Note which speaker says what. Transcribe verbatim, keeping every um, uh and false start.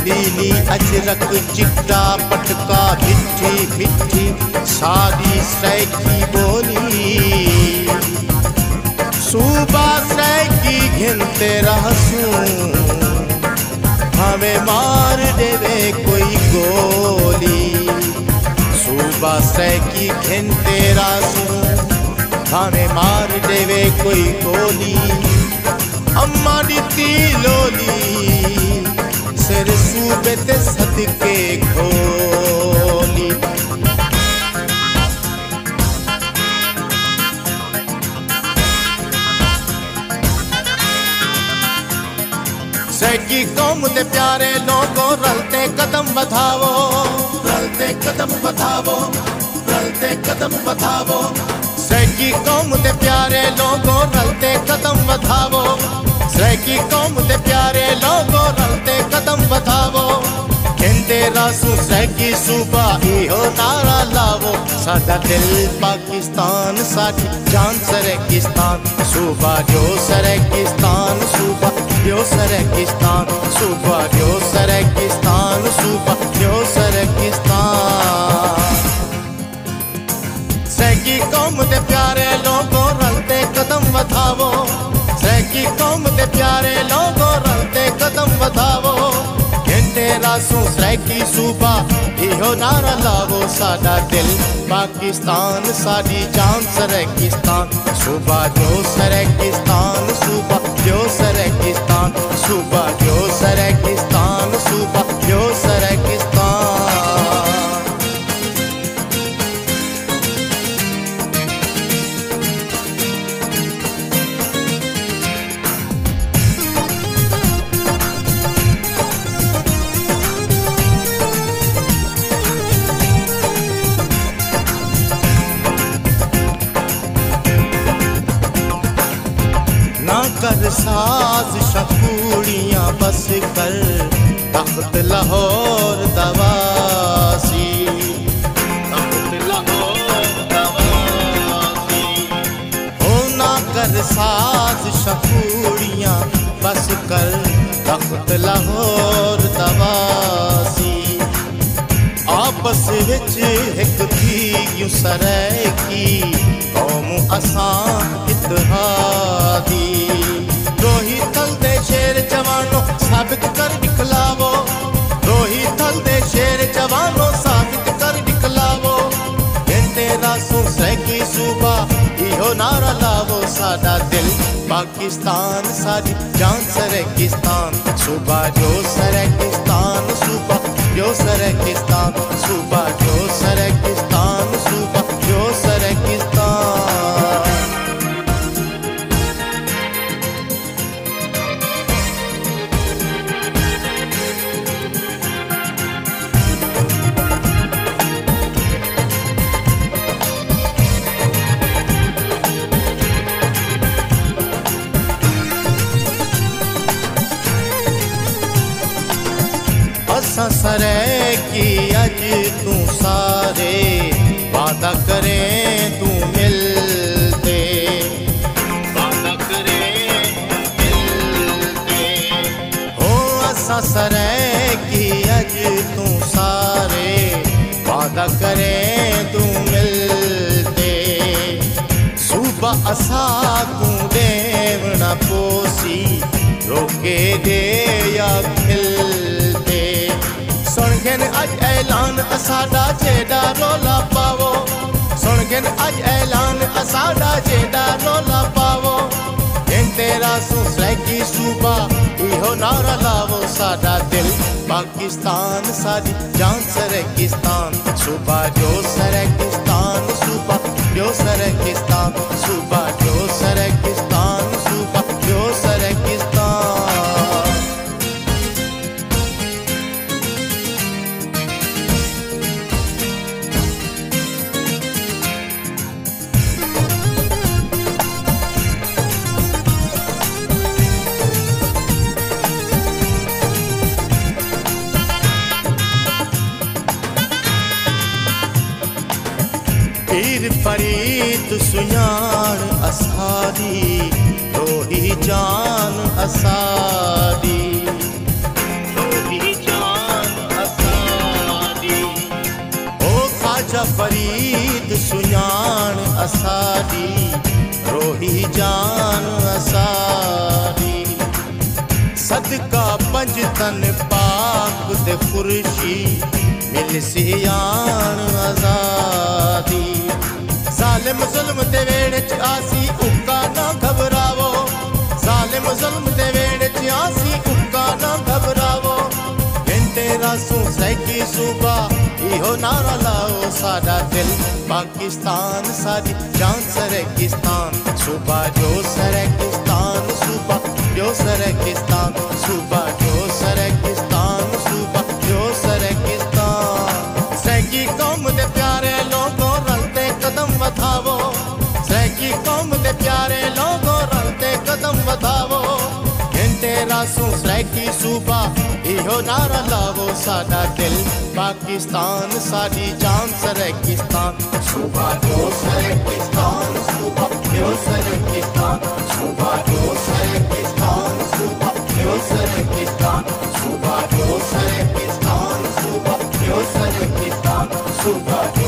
Speaker 1: नीली अजरक चिट्टा पटका मिठी मिठी सादी सै की बोली सूबा सै की घिनते रहसूं हमें मार देवे कोई गोली सूबा सै की घिनते रहसूं हमें मार देवे कोई गोली अम्मा दी लोली सिर सूबे ते सदके खोली सैकी कौम दे प्यारे लोगों रलते कदम बढ़ावो रलते कदम बढ़ावो रलते कदम बढ़ावो सैकी कौम दे प्यारे लोगों रलते कदम बढ़ावो सैकी कौम दे प्यारे लोगों रलते कदम बढ़ावो कहते रासू सैकी सूबा इहो नारा लावो साडा दिल पाकिस्तान साडी जान सरेकिस्तान सूबा जो सरेकिस्तान सूबा जो सरेकिस्तान सूबा जो सरेकिस्तान सूबा जो सरेकिस्तान सैकी कौम दे प्यारे लोगों रलते कदम बढ़ावो सैकी कौम दे प्यारे लोगों रलते कदम बढ़ावो घंटे रासू सैकी सूबा इहो नारा लावो साडा दिल पाकिस्तान साडी जान सरेकिस्तान सूबा जो सरेकिस्तान सूबा जो सरेकिस्तान सूबा जो सरेकिस्तान सूबा जो सरेकिस्तान कर साज शकूड़ियाँ बस कर तख्त लाहौर दवासी तख्त लाहौर दवासी हो ना कर साज शकूड़ियाँ बस कर तख्त लाहौर दवासी आपस विच एक थी यूं सरैकी कौम असां इत्तेहादी रोही थल दे शेर जवानों साबित कर दिखलावो रोही थल दे शेर जवानों साबित कर दिखलावो कहते रासू सैकी सूबा इहो नारा लावो साडा दिल पाकिस्तान साडी जान सरेकिस्तान सूबा जो सरेकिस्तान सूबा जो सरेकिस्तान सूबा जो सरेकिस्तान सूबा जो सरेकिस्तान सरेकी अज तू सारे वादा करें तू मिलते वादा करें मिलते हो असा सरेकी अज तू सारे वादा करें तू मिलते सूबा असा तू देवना पोसी रोके दे या खिलते सुनगन अज ऐलान असाडा जेड़ा रोला पावो सुनगन अज ऐलान असाडा जेड़ा रोला पावो कहते रासू सैकी सूबा इहो नारा लावो साडा दिल पाकिस्तान साडी जान सरेकिस्तान सूबा जो सरेकिस्तान सूबा जो सरेकिस्तान सूबा जो सरेकिस्तान सूबा जो सरेकिस्तान पीर फरीद सुयान असादी रोही जान असादी रोही जान ख्वाजा फरीद सुञाण असादी रोही जान असादी सदका पंज तन पाक दे फुरशी मिल सियान आजादी जालिम जुल्म दे वेड़ च आसी उक्का ना घबरावो जालिम जुल्म दे वेड़ च आसी उक्का ना घबरावो घंटे रासों सैकी सूबा इहो नारा लाओ साडा दिल पाकिस्तान साडी जान सरेकिस्तान सूबा जो सरेकिस्तान सूबा जो सरेकिस्तान सूबा जो सरेकिस्तान सूबा जो सरेकिस्तान सैकी कौम दे प्यारे लोगों रलते कदम वधावो सैकी कौम दे प्यारे लोगों रलते कदम वधावो घंटे रासों सैकी सूबा इहो नारा लावो साडा दिल पाकिस्तान साडी जान सरेकिस्तान सूबा जो सरेकिस्तान सूबा जो सरेकिस्तान सूबा जो सरेकिस्तान सूबा जो सरेकिस्तान सूबा जो सरेकिस्तान सूबा जो सरेकिस्तान सूबा